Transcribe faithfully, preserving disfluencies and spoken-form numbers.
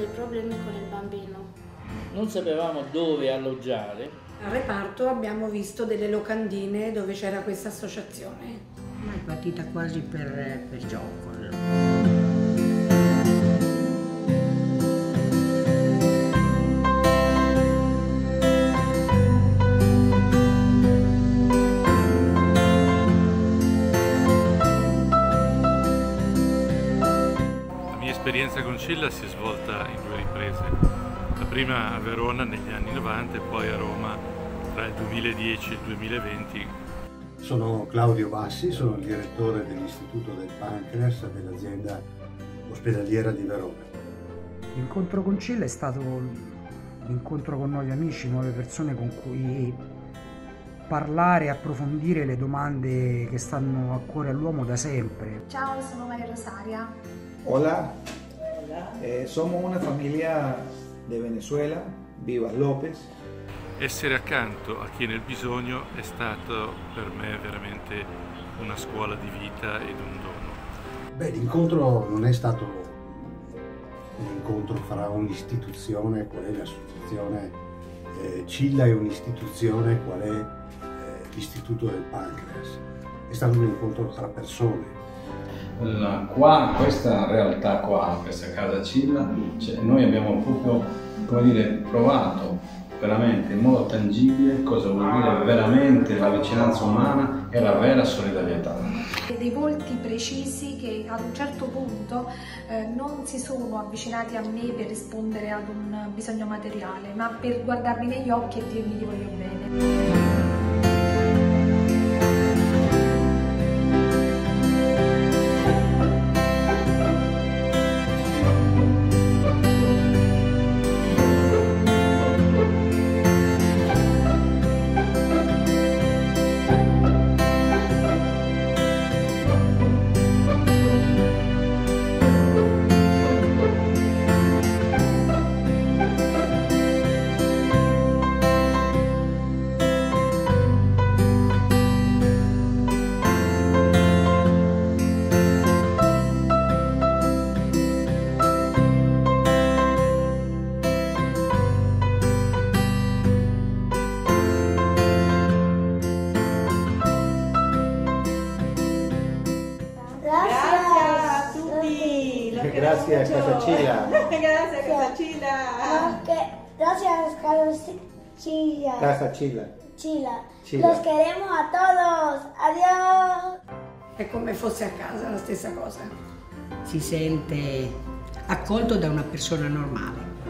dei problemi con il bambino. Non sapevamo dove alloggiare. Al reparto abbiamo visto delle locandine dove c'era questa associazione. Ma è partita quasi per, per gioco. L'esperienza con Scilla si è svolta in due riprese, la prima a Verona negli anni novanta e poi a Roma tra il duemiladieci e il duemilaventi. Sono Claudio Bassi, sono il direttore dell'Istituto del Pancreas dell'azienda ospedaliera di Verona. L'incontro con Scilla è stato l'incontro con nuovi amici, nuove persone con cui parlare e approfondire le domande che stanno a cuore all'uomo da sempre. Ciao, sono Maria Rosaria. Hola, eh, somos una familia de Venezuela, viva López. Essere accanto a chi è nel bisogno è stato per me veramente una scuola di vita ed un dono. Beh, l'incontro non è stato un incontro fra un'istituzione, qual è l'associazione eh, Scilla, e un'istituzione qual è eh, l'Istituto del Pancreas. È stato un incontro tra persone. La, qua, questa realtà qua, questa casa Scilla, cioè, noi abbiamo proprio, come dire, provato veramente in modo tangibile cosa vuol dire veramente la vicinanza umana e la vera solidarietà. Dei volti precisi che ad un certo punto eh, non si sono avvicinati a me per rispondere ad un bisogno materiale, ma per guardarmi negli occhi e dirmi ti voglio bene. Grazie a Casa Scilla. Grazie a Casa Scilla. Gracias a Casa Scilla. Casa Scilla. Scilla. Scilla. Los queremos a todos. Adiós. È come fosse a casa la stessa cosa. Si sente accolto da una persona normale.